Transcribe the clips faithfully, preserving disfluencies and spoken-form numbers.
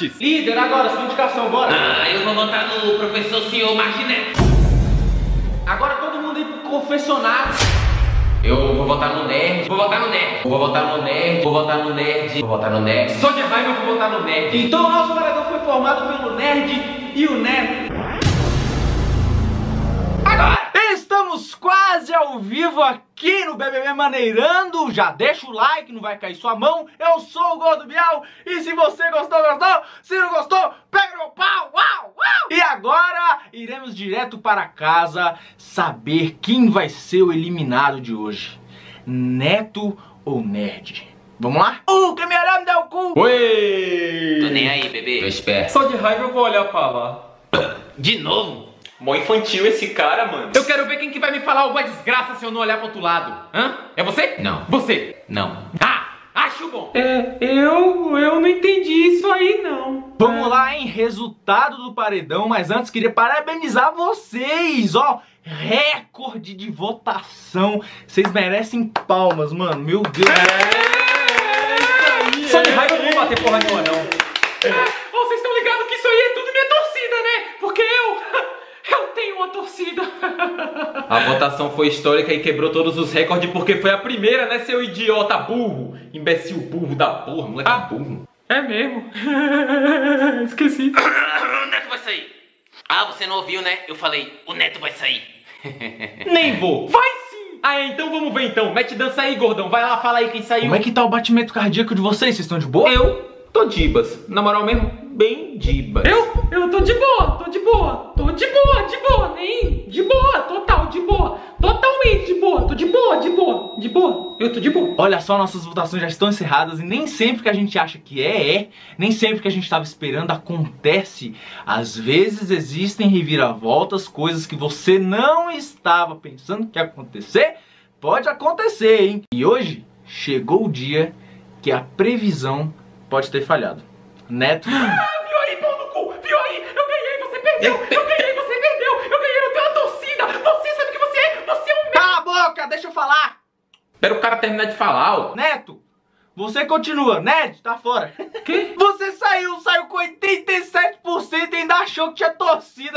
antes. Líder, agora, sua indicação, bora. Ah, eu vou votar no professor senhor Marginete. Agora todo mundo ir pro confessionário. Eu vou votar no nerd. Vou votar no nerd. Vou votar no nerd. Vou votar no nerd. Vou votar no nerd. Só de raiva eu vou votar no nerd. Então o nosso paredão foi formado pelo Nerd e o Neto. Agora! Estamos quase ao vivo aqui no B B B Maneirando. Já deixa o like, não vai cair sua mão. Eu sou o Gordo Bial. E se você gostou, gostou. Se não gostou, pega no pau. Uau, uau. E agora iremos direto para casa saber quem vai ser o eliminado de hoje. Neto ou Nerd? Vamos lá? Uh, que me olhou, me deu o cu. Oi! Tô nem aí, bebê. Tô esperto. Só de raiva eu vou olhar pra lá. De novo? Mó infantil esse cara, mano. Eu quero ver quem que vai me falar alguma desgraça se eu não olhar pro outro lado. Hã? É você? Não. Você? Não. Ah! Acho bom! É, eu... eu não entendi isso aí, não. Vamos lá, hein? Resultado do paredão. Mas antes queria parabenizar vocês, ó. Recorde de votação. Vocês merecem palmas, mano. Meu Deus. É, Só de raiva eu não vou bater porra nenhuma, não. Oh, vocês estão ligados que isso aí é tudo minha torcida, né? Porque eu... eu tenho uma torcida. A votação foi histórica e quebrou todos os recordes porque foi a primeira, né, seu idiota burro. Imbecil burro da porra, moleque Ah. burro. É mesmo? Esqueci. O Neto vai sair. Ah, você não ouviu, né? Eu falei, o Neto vai sair. Nem vou. Vai sim! Ah, é, então vamos ver então. Mete dança aí, gordão. Vai lá, fala aí quem saiu. Como é que tá o batimento cardíaco de vocês? Vocês estão de boa? Eu tô dibas. Na moral mesmo, bem dibas. Eu? Eu tô de boa, tô de boa. Tô de boa, de boa. Nem... de boa, total, de boa. Totalmente de boa. Tô de boa, de boa. De boa. Eu tô de boa. Olha só, nossas votações já estão encerradas e nem sempre que a gente acha que é, é. Nem sempre que a gente estava esperando acontece. Às vezes existem reviravoltas, coisas que você não estava pensando que ia acontecer. Pode acontecer, hein? E hoje chegou o dia que a previsão pode ter falhado. Neto... Ah, viu aí, pau no cu? Viu aí? Eu ganhei, você perdeu. Eu ganhei, você perdeu. Eu ganhei, eu tenho uma torcida. Você sabe o que você é? Você é um... Cala a boca, deixa eu falar! Espera o cara terminar de falar, ó. Neto, você continua. Ned, tá fora. Que? Você saiu, saiu com oitenta e sete por cento e ainda achou que tinha torcida.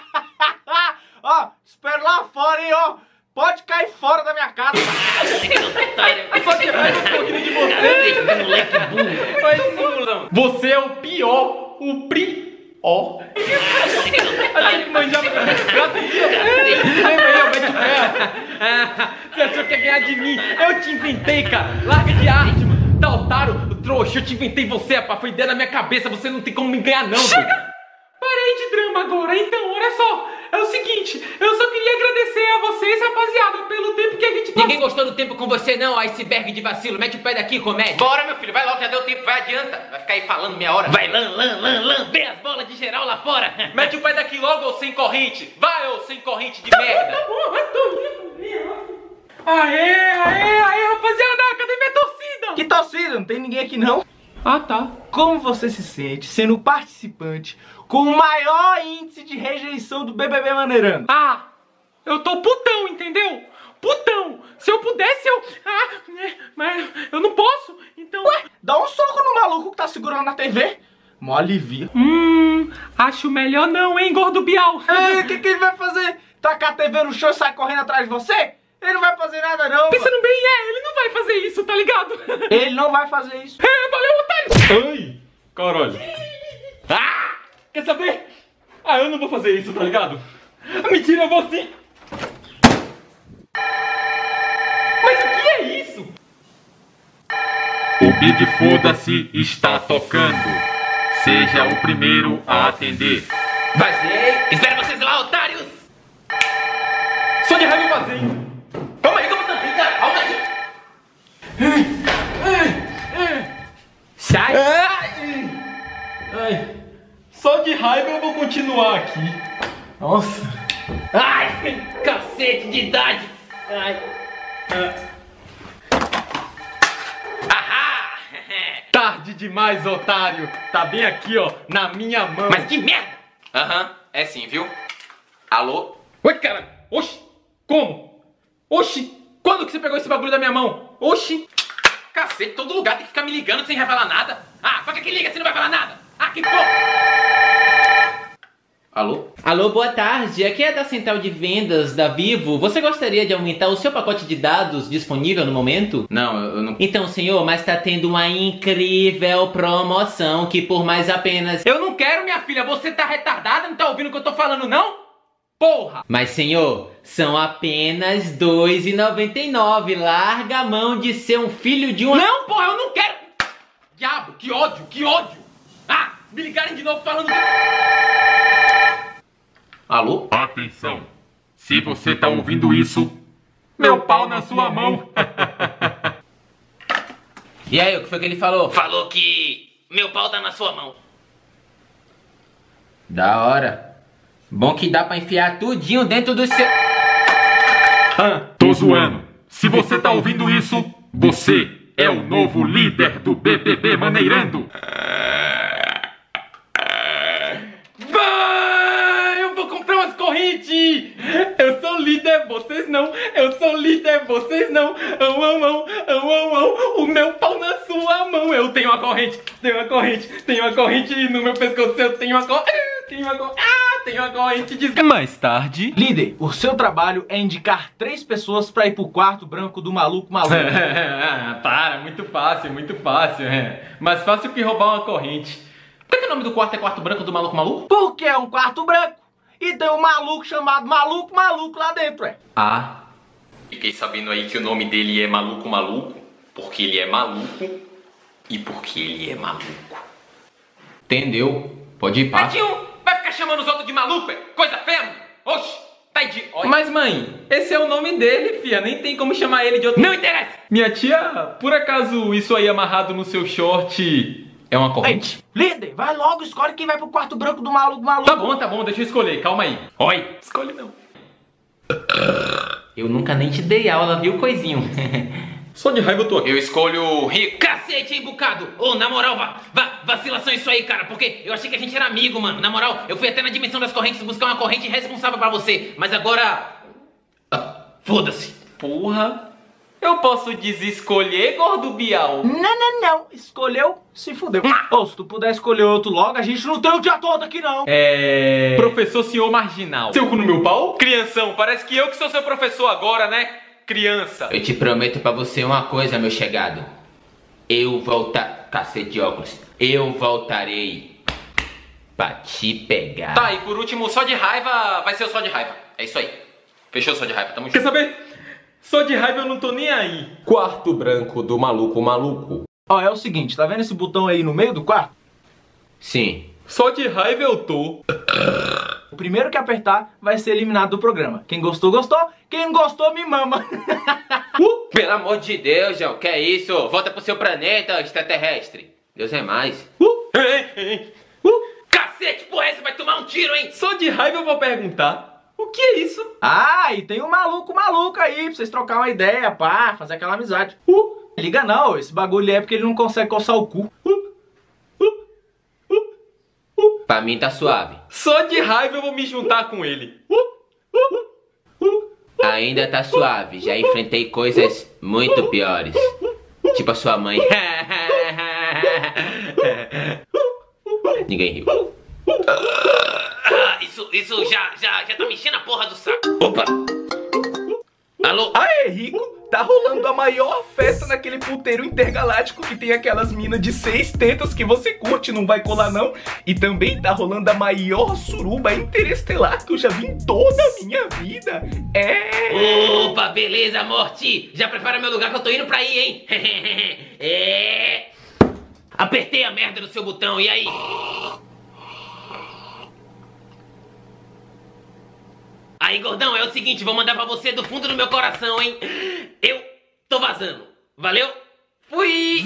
Ó, espero lá fora, hein, ó. Pode cair fora da minha casa. Só de raiva eu tô rindo de você. Moleque burro. Mas sim, você é o pior, o prior. A gente manjava da desgraça aqui, ó. Lembra aí, ó, mete o pé. Você achou que ia ganhar de mim? Eu te inventei, cara. Larga de arte, mano. Tá otário, trouxa. Eu te inventei você, rapaz. Foi ideia na minha cabeça. Você não tem como me ganhar, não. Chega! Parei de drama agora, então, olha só. É o seguinte, eu só queria agradecer a vocês, rapaziada, pelo tempo que a gente passou. Ninguém gostou do tempo com você, não, iceberg de vacilo. Mete o pé daqui, comédia. Bora, meu filho, vai logo, já deu tempo, vai, adianta. Vai ficar aí falando meia hora. Vai, lan, lan, lan, lan, vê as bolas de geral lá fora. Mete o pé daqui logo, ô sem corrente. Vai, ô sem corrente de Tá merda. bom, vai, tô indo. Aê, aê, aê, rapaziada, cadê minha torcida? Que torcida, não tem ninguém aqui não. Ah, tá. Como você se sente sendo o participante com o maior índice de rejeição do B B B Maneirando? Ah, eu tô putão, entendeu? Putão. Se eu pudesse, eu... Ah, né, mas eu não posso, então... Ué, dá um soco no maluco que tá segurando na T V. Mó alivia. Hum, acho melhor não, hein, Gordo Bial? O que, que ele vai fazer? Tacar a T V no chão e sair correndo atrás de você? Ele não vai fazer nada não. Pensando bem, é, ele não vai fazer isso, tá ligado? Ele não vai fazer isso. É, valeu, otário! Ai, caralho. Ah, quer saber? Ah, eu não vou fazer isso, tá ligado? Mentira, eu vou sim. Mas o que é isso? O Big Foda-se está tocando. Seja o primeiro a atender. Vazei. Espera vocês lá, otários. Só de raiva eu vazei. Calma aí, como também, cara. Calma aí. Sai. Ai, só de raiva eu vou continuar aqui. Nossa. Ai, cacete de idade. Ai. Ahá. Tarde demais, otário. Tá bem aqui, ó, na minha mão. Mas que merda. Aham, é sim, viu? Alô? Oi, cara. Oxi. Como? Oxi. Quando que você pegou esse bagulho da minha mão? Oxi. Cacete, todo lugar tem que ficar me ligando sem revelar nada. Ah, pra que que liga se não vai falar nada? Ah, que porra! Alô? Alô, boa tarde. Aqui é da Central de Vendas da Vivo. Você gostaria de aumentar o seu pacote de dados disponível no momento? Não, eu não... Então, senhor, mas tá tendo uma incrível promoção que por mais apenas... Eu não quero, minha filha. Você tá retardada? Não tá ouvindo o que eu tô falando, não? Porra! Mas, senhor, são apenas dois reais e noventa e nove centavos. Larga a mão de ser um filho de um... Não, porra, eu não quero! Diabo, que ódio, que ódio! Ah, me ligarem de novo falando que... Alô? Atenção! Se você tá ouvindo isso, meu pau na sua mão! E aí, o que foi que ele falou? Falou que meu pau tá na sua mão. Da hora. Bom que dá pra enfiar tudinho dentro do seu... Ah, tô zoando. Se você tá ouvindo isso, você é o novo líder do B B B Maneirando. Corrente! Eu sou líder, vocês não. Eu sou líder, vocês não. Ão, ão, ão, ão, ão, ão. O meu pau na sua mão. Eu tenho uma corrente, tenho uma corrente, tenho uma corrente no meu pescoço. Eu tenho uma corrente, tenho uma corrente. Ah, tenho uma corrente de... Mais tarde. Líder, o seu trabalho é indicar três pessoas pra ir pro quarto branco do maluco maluco. Para, muito fácil, muito fácil. É. Mais fácil que roubar uma corrente. Por que, que o nome do quarto é quarto branco do maluco maluco? Porque é um quarto branco. E tem um maluco chamado Maluco Maluco lá dentro, é. Ah. Fiquei sabendo aí que o nome dele é Maluco Maluco, porque ele é maluco e porque ele é maluco. Entendeu? Pode ir, pá. Netinho, vai ficar chamando os outros de maluco, é? Coisa feia, mano. Oxi, tá de... Olha. Mas, mãe, esse é o nome dele, fia. Nem tem como chamar ele de outro... Não interessa! Minha tia, por acaso isso aí amarrado no seu short... é uma corrente? Ei, líder, vai logo, escolhe quem vai pro quarto branco do maluco maluco. Tá bom, tá bom, deixa eu escolher, calma aí. Oi, escolhe não. Eu nunca nem te dei aula, viu, coisinho? Só de raiva eu tô aqui. Eu escolho o rico. Cacete, hein, bucado? Ô, oh, na moral, va, va, vacilação isso aí, cara. Porque eu achei que a gente era amigo, mano. Na moral, eu fui até na dimensão das correntes buscar uma corrente responsável pra você. Mas agora... Ah, foda-se. Porra... Eu posso desescolher, gordo Bial? Não, não, não. Escolheu, se fudeu. Ou se tu puder escolher outro logo, a gente não tem o dia todo aqui, não. É... Professor senhor marginal. Seu cu no meu pau? Crianção, parece que eu que sou seu professor agora, né? Criança. Eu te prometo pra você uma coisa, meu chegado. Eu voltar... Cacete de óculos. Eu voltarei pra te pegar. Tá, e por último, só de raiva vai ser o só de raiva. É isso aí. Fechou só de raiva, tamo junto. Quer saber? Só de raiva eu não tô nem aí. Quarto branco do maluco maluco. Ó, é o seguinte, tá vendo esse botão aí no meio do quarto? Sim. Só de raiva eu tô. O primeiro que apertar vai ser eliminado do programa. Quem gostou, gostou. Quem não gostou, me mama. uh, pelo amor de Deus, João, que é isso? Volta pro seu planeta, extraterrestre. Deus é mais. Uh, ei, ei. Uh, cacete, porra, você vai tomar um tiro, hein? Só de raiva eu vou perguntar. O que é isso? Ah, e tem um maluco maluco aí pra vocês trocar uma ideia, pá, fazer aquela amizade. Uh, liga não, esse bagulho é porque ele não consegue coçar o cu. Uh, uh, uh, uh. Pra mim tá suave. Só de raiva eu vou me juntar com ele. Uh, uh, uh, uh. Ainda tá suave, já enfrentei coisas muito piores. Tipo a sua mãe. Ninguém riu. Ah, isso, isso já, já, já tá me enchendo a porra do saco. Opa! Alô? Aê, Rico, tá rolando a maior festa naquele puteiro intergaláctico que tem aquelas minas de seis tetas que você curte, não vai colar não? E também tá rolando a maior suruba interestelar que eu já vi em toda a minha vida. É... Opa, beleza, Morty. Já prepara meu lugar que eu tô indo pra aí, hein? É... Apertei a merda do seu botão, e aí? Aí, gordão, é o seguinte, vou mandar pra você do fundo do meu coração, hein? Eu tô vazando. Valeu? Fui!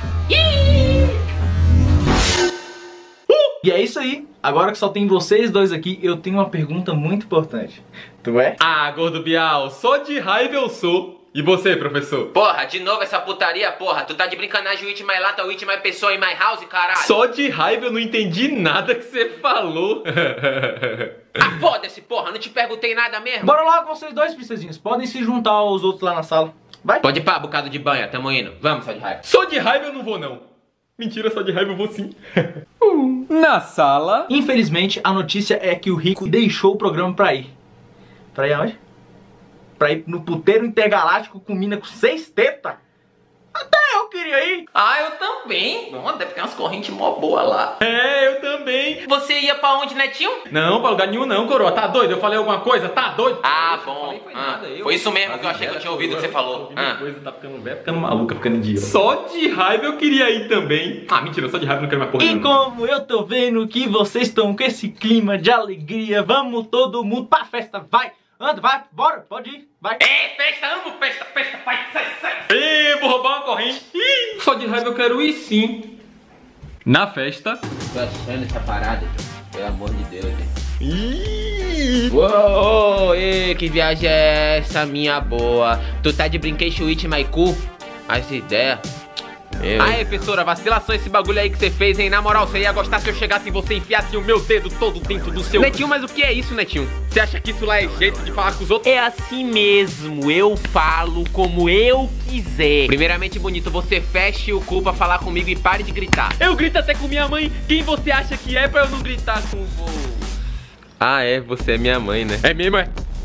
E é isso aí. Agora que só tem vocês dois aqui, eu tenho uma pergunta muito importante. Tu é? Ah, gordo Bial, só de raiva eu sou. E você, professor? Porra, de novo essa putaria, porra. Tu tá de brincanagem, o It mais lata, o It mais pessoa e mais house, caralho. Só de raiva eu não entendi nada que você falou. Ah, foda-se, porra, não te perguntei nada mesmo. Bora logo vocês dois, princesinhos. Podem se juntar aos outros lá na sala. Vai. Pode ir pá, bocado de banha, tamo indo. Vamos, só de raiva. Só de raiva eu não vou, não. Mentira, só de raiva eu vou sim. uh. na sala. Infelizmente, a notícia é que o Rico deixou o programa pra ir. Pra ir aonde? Pra ir no puteiro intergaláctico com mina com seis tetas? Até eu queria ir. Ah, eu também. Bom, deve ter umas correntes mó boas lá. É, eu também. Você ia pra onde, Netinho? Não, pra lugar nenhum não, coroa. Tá doido? Eu falei alguma coisa? Tá doido? Ah, Eu bom. falei, foi, Ah, nada, eu- foi isso mesmo que eu achei que eu tinha ouvido o que você falou. Ah. Coisa, tá ficando velho, ficando maluca, ficando idiota. Só de raiva eu queria ir também. Ah, mentira, só de raiva eu não quero mais porra E nenhuma. como eu tô vendo que vocês estão com esse clima de alegria, vamos todo mundo pra festa, vai! Anda, vai, bora, pode ir, vai! É, festa, amo festa, festa, vai, sai, sai. Ih, vou roubar uma corrente. Ih, só de raiva eu quero ir sim. Na festa. Tô achando essa parada, pelo amor de Deus, gente. Ih. Uou, ei, que viagem é essa, minha boa? Tu tá de brinquedo with my cu? As ideias. Eu... Aê, professora, vacilação esse bagulho aí que você fez, hein? Na moral, você ia gostar se eu chegasse e você enfiasse o meu dedo todo dentro do seu... Netinho, mas o que é isso, Netinho? Você acha que isso lá é jeito de falar com os outros? É assim mesmo, eu falo como eu quiser. Primeiramente, bonito, você feche o cu pra falar comigo e pare de gritar. Eu grito até com minha mãe. Quem você acha que é pra eu não gritar com você? Ah, é, você é minha mãe, né? É mesmo, é?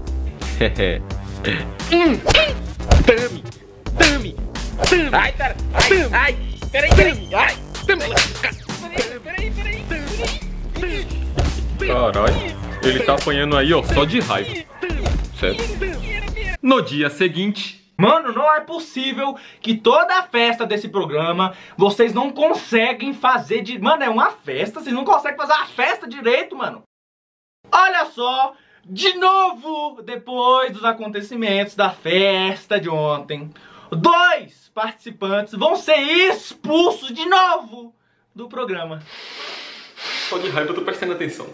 hum. Tame, tame, tame. Ai, cara, ai, ai, peraí, peraí, ai, tame. Peraí, peraí, peraí. Caralho, ele tá apanhando aí, ó, só de raiva. Sério. No dia seguinte... Mano, não é possível que toda a festa desse programa vocês não conseguem fazer de... Mano, é uma festa, vocês não conseguem fazer a festa direito, mano. Olha só, de novo, depois dos acontecimentos da festa de ontem, dois participantes vão ser expulsos de novo do programa. Só de raiva eu tô prestando atenção.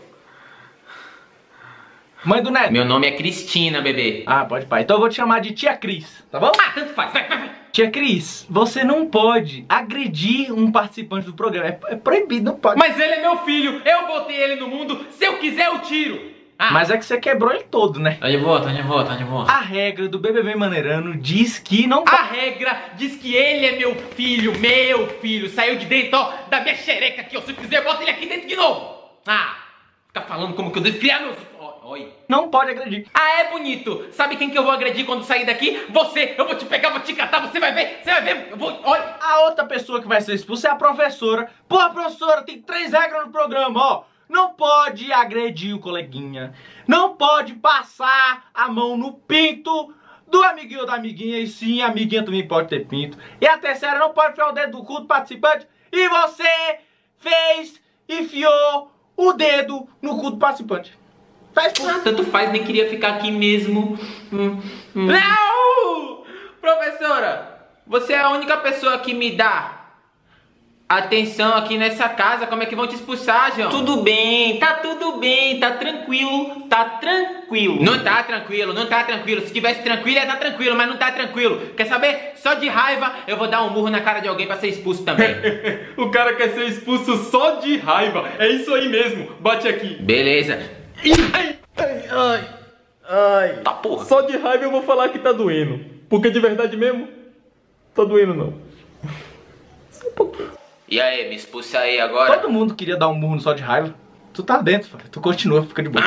Mãe do Neto. Meu nome é Cristina, bebê. Ah, pode, pai. Então eu vou te chamar de Tia Cris, tá bom? Ah, tanto faz, vai, vai, vai. Tia Cris, você não pode agredir um participante do programa. É, é proibido, não pode. Mas ele é meu filho, eu botei ele no mundo, se eu quiser eu tiro. Ah. Mas é que você quebrou ele todo, né? Tá de boa, tá de boa, tá de boa. A regra do B B B Maneirando diz que não... A regra diz que ele é meu filho, meu filho. Saiu de dentro, ó, da minha xereca aqui, ó. Se eu quiser, bota ele aqui dentro de novo. Ah, fica falando como que eu devo criar meus... Oi. Não pode agredir. Ah, é bonito. Sabe quem que eu vou agredir quando sair daqui? Você. Eu vou te pegar, vou te catar, você vai ver. Você vai ver. Eu vou... Olha. A outra pessoa que vai ser expulsa é a professora. Pô, professora, tem três regras no programa, ó. Não pode agredir o coleguinha. Não pode passar a mão no pinto do amiguinho ou da amiguinha. E sim, a amiguinha também pode ter pinto. E a terceira, não pode enfiar o dedo do cu do participante. E você fez, enfiou o dedo no cu do participante. Faz Ah, tanto faz, nem queria ficar aqui mesmo. Hum, hum. Não! Professora, você é a única pessoa que me dá atenção aqui nessa casa. Como é que vão te expulsar, João? Tudo bem, tá tudo bem, tá tranquilo, tá tranquilo. Não tá tranquilo, não tá tranquilo. Se tivesse tranquilo, ia tá tranquilo, mas não tá tranquilo. Quer saber? Só de raiva eu vou dar um murro na cara de alguém pra ser expulso também. O cara quer ser expulso só de raiva. É isso aí mesmo. Bate aqui. Beleza. Ai, ai, ai, ai. Tá porra. Só de raiva eu vou falar que tá doendo. Porque de verdade mesmo, tá doendo não. Só um pouquinho. E aí, me expulsa aí agora. Todo mundo queria dar um murro no só de raiva. Tu tá dentro, filho. Tu continua, fica de boa.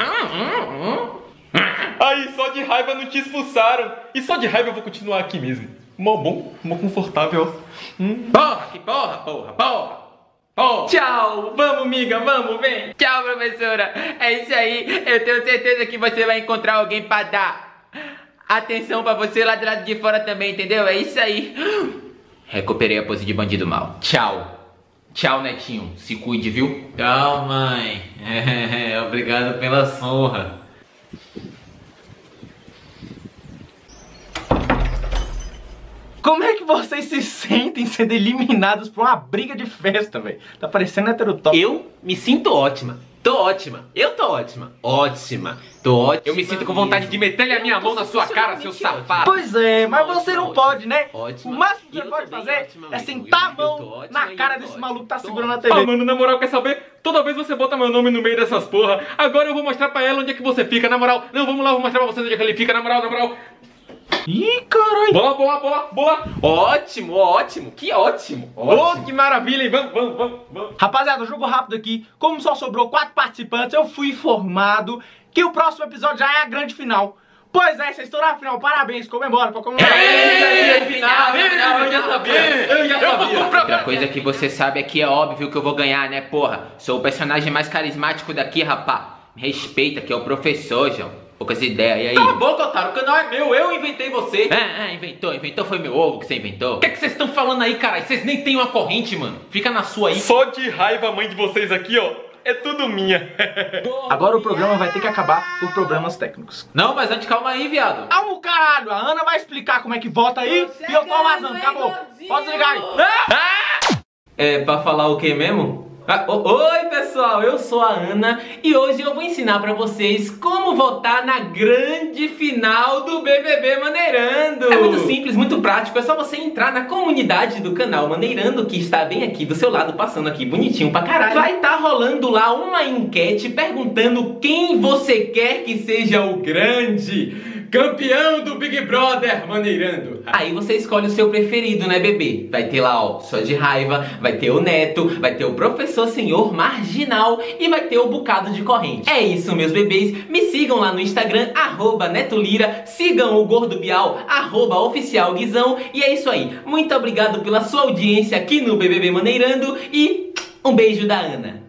Aí, só de raiva não te expulsaram. E só de raiva eu vou continuar aqui mesmo. Mó bom, mó confortável. Hum. Porra, que porra, porra, porra. Oh. Tchau, vamos miga, vamos, vem. Tchau, professora. É isso aí. Eu tenho certeza que você vai encontrar alguém pra dar atenção pra você lá do lado de fora também, entendeu? É isso aí. Recuperei a pose de bandido mal. Tchau. Tchau, Netinho. Se cuide, viu? Tchau, mãe. É, obrigado pela surra. Como é que vocês se sentem sendo eliminados por uma briga de festa, velho? Tá parecendo heterotop. Eu me sinto ótima. Tô ótima. Eu tô ótima. Ótima. Tô ótima. Eu me sinto com vontade de meter a minha mão na sua cara, seu safado. Pois é, mas você não Ótima, pode, né? ótima. O máximo que E você eu pode também, fazer ótima é mesmo. sentar a Eu- eu tô mão ótima na e cara eu tô desse ótima. maluco que tá Tô segurando a Ah, T V. mano, na moral, quer saber? Toda vez você bota meu nome no meio dessas porra. Agora eu vou mostrar pra ela onde é que você fica, na moral. Não, vamos lá, eu vou mostrar pra vocês onde é que ele fica, na moral, na moral. Ih, caralho. Boa, boa, boa, boa. Ótimo, ótimo. Que ótimo. Ótimo. Oh, que maravilha, hein? Vamos, vamos, vamos, vamos. Rapaziada, jogo rápido aqui. Como só sobrou quatro participantes, eu fui informado que o próximo episódio já é a grande final. Pois é, vocês estão na final. Parabéns, comemora, pra comemorar. É, é, final, final, eu já sabia. Eu já sabia. Outra coisa que você sabe é que é óbvio que eu vou ganhar, né, porra? Sou o personagem mais carismático daqui, rapá. Me respeita, que é o professor, João. Poucas ideias, e aí? Cala a boca, otário, o canal é meu, eu inventei você. Ah, ah, inventou, inventou, foi meu ovo que você inventou. O que é que vocês estão falando aí, caralho? Vocês nem têm uma corrente, mano. Fica na sua aí. Só de raiva a mãe de vocês aqui, ó. É tudo minha. Agora o programa vai ter que acabar por problemas técnicos. Não, mas antes, calma aí, viado. Calma, caralho. A Ana vai explicar como é que vota aí e eu tô vazando. Acabou. Pode desligar aí. Ah! É pra falar o que mesmo? Ah, o, oi pessoal, eu sou a Ana e hoje eu vou ensinar pra vocês como votar na grande final do B B B Maneirando. É muito simples, muito prático, é só você entrar na comunidade do canal Maneirando, que está bem aqui do seu lado, passando aqui bonitinho pra caralho. Vai estar rolando lá uma enquete perguntando quem você quer que seja o grande campeão do Big Brother Maneirando. Aí você escolhe o seu preferido, né, bebê? Vai ter lá, ó, Só de Raiva, vai ter o Neto, vai ter o Professor Senhor Marginal e vai ter o Bocado de Corrente. É isso, meus bebês. Me sigam lá no Instagram, arroba Netolira. Sigam o Gordo Bial, arroba Oficial Guizão. E é isso aí. Muito obrigado pela sua audiência aqui no B B B Maneirando e um beijo da Ana.